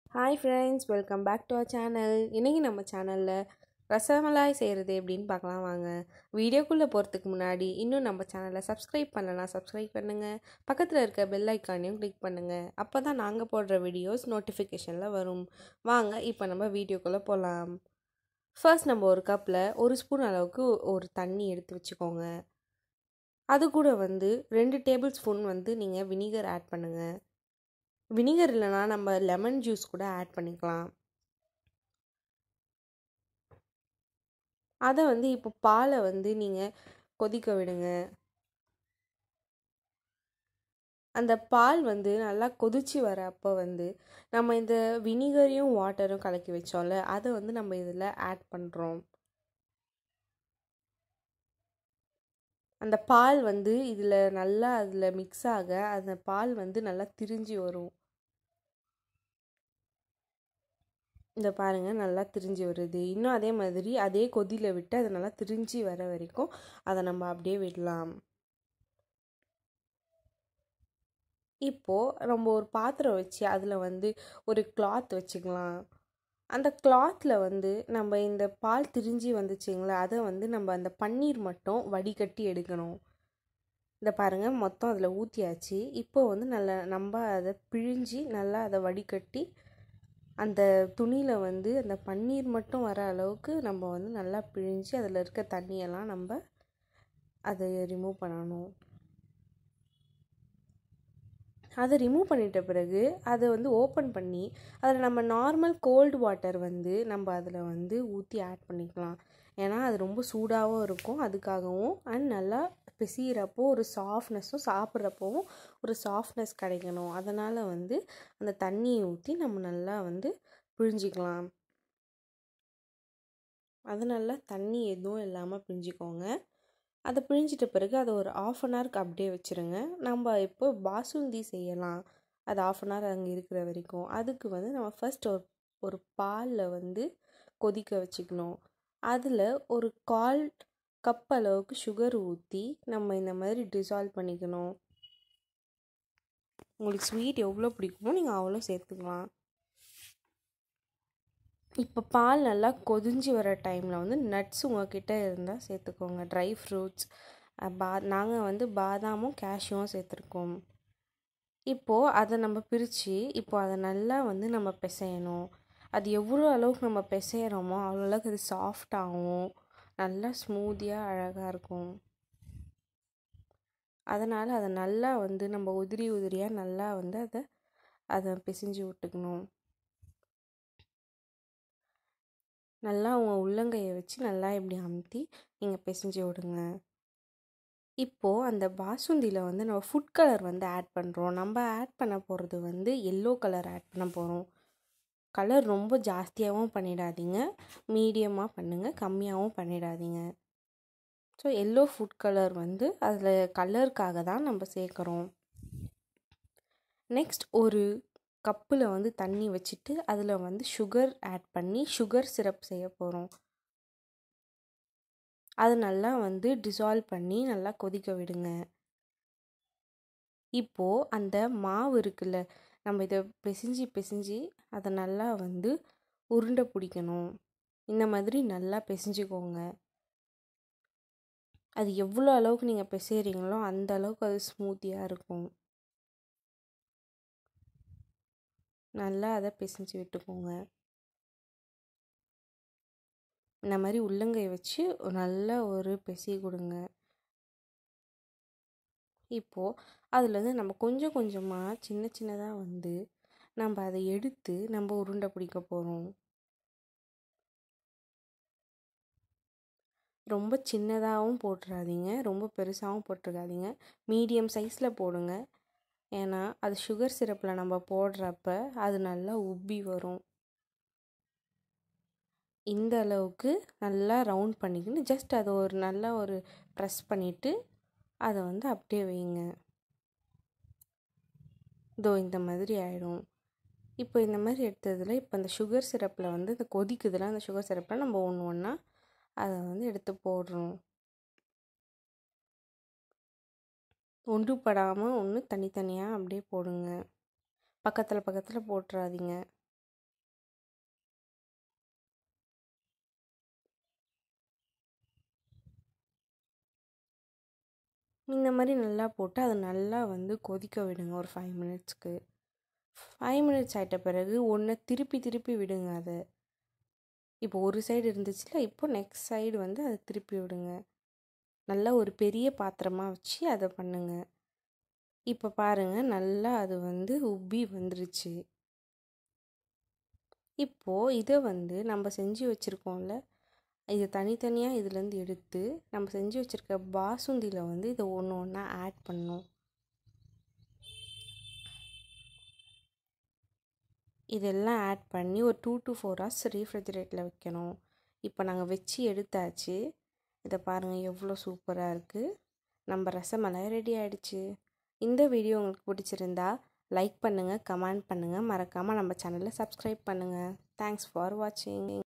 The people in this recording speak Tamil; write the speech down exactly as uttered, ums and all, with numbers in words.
Hi friends, welcome back to our channel. இன்னைக்கு நம்ம சேனல்ல ரசமலாய் செய்கிறது எப்படின்னு பார்க்கலாம் வாங்க. வீடியோக்குள்ளே போகிறதுக்கு முன்னாடி இன்னும் நம்ம சேனலை சப்ஸ்கிரைப் பண்ணலனா சப்ஸ்கிரைப் பண்ணுங்கள். பக்கத்தில் இருக்க பெல் ஐக்கானையும் கிளிக் பண்ணுங்கள். அப்போ தான் நாங்கள் போடுற வீடியோஸ் நோட்டிஃபிகேஷனில் வரும். வாங்க இப்போ நம்ம வீடியோக்குள்ளே போகலாம். ஃபர்ஸ்ட் நம்ம ஒரு கப்பில் ஒரு ஸ்பூன் அளவுக்கு ஒரு தண்ணி எடுத்து வச்சுக்கோங்க. அது கூட வந்து ரெண்டு டேபிள் ஸ்பூன் வந்து நீங்கள் வினிகர் ஆட் பண்ணுங்கள். வினிகர் இல்லைனா நம்ம லெமன் ஜூஸ் கூட ஆட் பண்ணிக்கலாம். அதை வந்து இப்போ பாலை வந்து நீங்கள் கொதிக்க விடுங்க. அந்த பால் வந்து நல்லா கொதிச்சு வர அப்போ வந்து நம்ம இந்த வினிகரையும் வாட்டரும் கலக்கி வச்சோம்ல, அதை வந்து நம்ம இதில் ஆட் பண்ணுறோம். அந்த பால் வந்து இதில் நல்லா அதில் மிக்ஸ் ஆக அந்த பால் வந்து நல்லா திரிஞ்சு வரும். இந்த பாருங்கள், நல்லா திரிஞ்சு வருது. இன்னும் அதே மாதிரி அதே கொதியில் விட்டு அதை நல்லா திரிஞ்சு வர வரைக்கும் அதை நம்ம அப்படியே விடலாம். இப்போது நம்ம ஒரு பாத்திரம் வச்சு அதில் வந்து ஒரு கிளாத் வச்சுக்கலாம். அந்த கிளாத்தில் வந்து நம்ம இந்த பால் திரிஞ்சு வந்துச்சிங்களா, அதை வந்து நம்ம அந்த பன்னீர் மட்டும் வடிகட்டி எடுக்கணும். இந்த பாருங்கள், மொத்தம் அதில் ஊற்றியாச்சு. இப்போ வந்து நல்லா நம்ம அதை பிழிஞ்சு நல்லா அதை வடிகட்டி அந்த துணியில் வந்து அந்த பன்னீர் மட்டும் வர அளவுக்கு நம்ம வந்து நல்லா பிழிஞ்சு அதில் இருக்க தண்ணியெல்லாம் நம்ம அதை ரிமூவ் பண்ணணும். அதை ரிமூவ் பண்ணிட்ட பிறகு அதை வந்து ஓப்பன் பண்ணி அதில் நம்ம நார்மல் கோல்டு வாட்டர் வந்து நம்ம அதில் வந்து ஊற்றி ஆட் பண்ணிக்கலாம். ஏன்னா அது ரொம்ப சூடாகவும் இருக்கும், அதுக்காகவும். அண்ட் நல்லா பிசைகிறப்போ ஒரு சாஃப்ட்னஸும் சாப்பிட்றப்போவும் ஒரு சாஃப்ட்னஸ் கிடைக்கணும். அதனால் வந்து அந்த தண்ணியை ஊற்றி நம்ம நல்லா வந்து பிழிஞ்சிக்கலாம். அது நல்லா தண்ணி எதுவும் இல்லாமல் பிழிஞ்சிக்கோங்க. அதை பிழிஞ்சிட்ட பிறகு அதை ஒரு ஆஃப் அன் ஹவருக்கு அப்படியே வச்சுருங்க. நம்ம இப்போ பாசுந்தி செய்யலாம். அது ஆஃப் அன் ஹவர் அங்கே இருக்கிற வரைக்கும். அதுக்கு வந்து நம்ம ஃபர்ஸ்ட் ஒரு ஒரு பாலில் வந்து கொதிக்க வச்சுக்கணும். அதில் ஒரு கால் கப் அளவுக்கு சுகர் ஊற்றி நம்ம இந்த மாதிரி டிசால்வ் பண்ணிக்கணும். உங்களுக்கு ஸ்வீட் எவ்வளோ பிடிக்குமோ நீங்கள் அவ்வளோ சேர்த்துக்கலாம். இப்போ பால் நல்லா கொதிஞ்சு வர டைமில் வந்து நட்ஸ் உங்கள்கிட்ட இருந்தால் சேர்த்துக்கோங்க. ட்ரை ஃப்ரூட்ஸ், பா நாங்கள் வந்து பாதாமும் கேஷ்யூவும் சேர்த்துருக்கோம். இப்போது அதை நம்ம பிரித்து இப்போ அதை நல்லா வந்து நம்ம பிசையணும். அது எவ்வளோ அளவுக்கு நம்ம பிசைகிறோமோ அவ்வளோ அளவுக்கு அது சாஃப்டாகவும் நல்லா ஸ்மூத்தியாக அழகாக இருக்கும். அதனால் அதை நல்லா வந்து நம்ம உதிரி உதிரியாக நல்லா வந்து அதை அதை பிசைஞ்சு விட்டுக்கணும். நல்லா உங்கள் உள்ளங்கையை வச்சு நல்லா இப்படி அமுத்தி நீங்கள் பிசைஞ்சு விடுங்க. இப்போது அந்த பாசுந்தியில் வந்து நம்ம ஃபுட் கலர் வந்து ஆட் பண்ணுறோம். நம்ம ஆட் பண்ண போகிறது வந்து எல்லோ கலர் ஆட் பண்ண போகிறோம். கலர் ரொம்ப ஜாஸ்தியாகவும் பண்ணிடாதீங்க, மீடியமாக பண்ணுங்கள், கம்மியாகவும் பண்ணிடாதீங்க. ஸோ எல்லோ ஃபுட் கலர் வந்து அதில் கலருக்காக தான் நம்ம சேர்க்குறோம். நெக்ஸ்ட் ஒரு கப்பில் வந்து தண்ணி வச்சுட்டு அதில் வந்து சுகர் ஆட் பண்ணி சுகர் சிரப் செய்ய போகிறோம். அது நல்லா வந்து டிசால்வ் பண்ணி நல்லா கொதிக்க விடுங்க. இப்போது அந்த மாவு இருக்குல்ல, நம்ம இதை பிசைஞ்சு பிசைஞ்சு அதை நல்லா வந்து உருண்டை பிடிக்கணும். இந்த மாதிரி நல்லா பிசைஞ்சுக்கோங்க. அது எவ்வளோ அளவுக்கு நீங்கள் பிசைகிறீங்களோ அந்த அளவுக்கு அது ஸ்மூத்தியாக இருக்கும். நல்லா அதை பிசைஞ்சு விட்டுக்கோங்க. இந்த மாதிரி உள்ளங்கை வச்சு நல்லா ஒரு பிசை கொடுங்க. இப்போது அதுலேருந்து நம்ம கொஞ்சம் கொஞ்சமாக சின்ன சின்னதாக வந்து நம்ம அதை எடுத்து நம்ம உருண்டை பிடிக்க போகிறோம். ரொம்ப சின்னதாகவும் போட்டுறாதீங்க, ரொம்ப பெருசாகவும் போட்டுருக்காதீங்க, மீடியம் சைஸில் போடுங்க. ஏன்னா அது சுகர் சிரப்பில் நம்ம போடுறப்ப அது நல்லா உப்பி வரும். இந்த அளவுக்கு நல்லா ரவுண்ட் பண்ணிக்கின்னு ஜஸ்ட் அதை ஒரு நல்லா ஒரு ப்ரெஸ் பண்ணிவிட்டு அதை வந்து அப்படியே வைங்க. இதோ இந்த மாதிரி ஆகிடும். இப்போ இந்த மாதிரி எடுத்ததில் இப்போ அந்த சுகர் சிரப்பில் வந்து இந்த கொதிக்குதுல, அந்த சுகர் சிரப்பில் நம்ம ஒன்று ஒன்றா அதை வந்து எடுத்து போடுறோம். ஒன்றுபடாமல் ஒன்று தனித்தனியாக அப்படியே போடுங்க. பக்கத்தில் பக்கத்தில் போட்டுறாதீங்க. இந்த மாதிரி நல்லா போட்டு அதை நல்லா வந்து கொதிக்க விடுங்க ஒரு ஃபைவ் மினிட்ஸ்க்கு. ஃபைவ் மினிட்ஸ் ஆகிட்ட பிறகு ஒன்று திருப்பி திருப்பி விடுங்க. அதை இப்போ ஒரு சைடு இருந்துச்சுல, இப்போ நெக்ஸ்ட் சைடு வந்து அதை திருப்பி விடுங்க. நல்லா ஒரு பெரிய பாத்திரமாக வச்சு அதை பண்ணுங்க. இப்போ பாருங்கள், நல்லா அது வந்து உப்பி வந்துருச்சு. இப்போது இதை வந்து நம்ம செஞ்சு வச்சுருக்கோம்ல, இதை தனித்தனியாக இதுலேருந்து எடுத்து நம்ம செஞ்சு வச்சுருக்க பாசுந்தியில் வந்து இதை ஒன்று ஒன்றா ஆட் பண்ணணும். இதெல்லாம் ஆட் பண்ணி ஒரு டூ டு ஃபோர் ஹவர்ஸ் ரீஃப்ரிஜரேட்டில் வைக்கணும். இப்போ நாங்கள் வச்சு எடுத்தாச்சு. இதை பாருங்கள் எவ்வளோ சூப்பராக இருக்குது. நம்ம ரசமலாய் ரெடி ஆகிடுச்சு. இந்த வீடியோ உங்களுக்கு பிடிச்சிருந்தா லைக் பண்ணுங்கள், கமெண்ட் பண்ணுங்கள், மறக்காமல் நம்ம சேனலை சப்ஸ்கிரைப் பண்ணுங்கள். தேங்க்ஸ் ஃபார் வாட்சிங்.